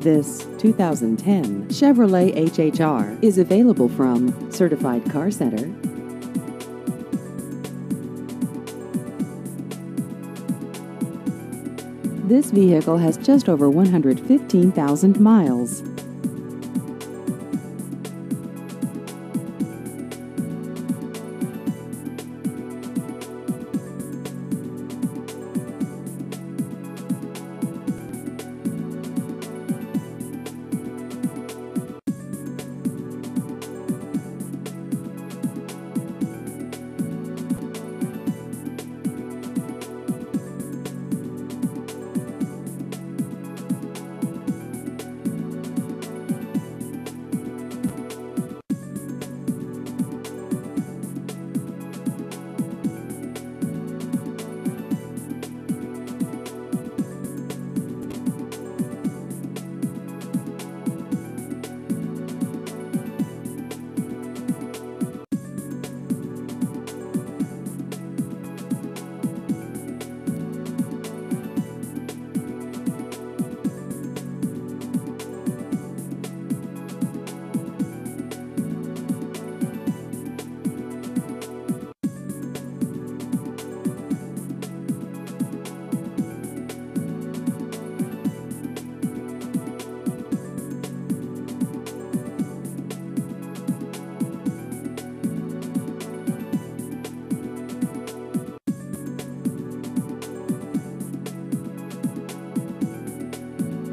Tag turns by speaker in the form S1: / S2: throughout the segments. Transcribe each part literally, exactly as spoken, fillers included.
S1: This two thousand ten Chevrolet H H R is available from Certified Car Center. This vehicle has just over one hundred fifteen thousand miles.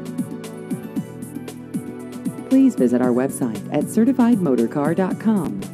S1: Please visit our website at certified motor car dot com.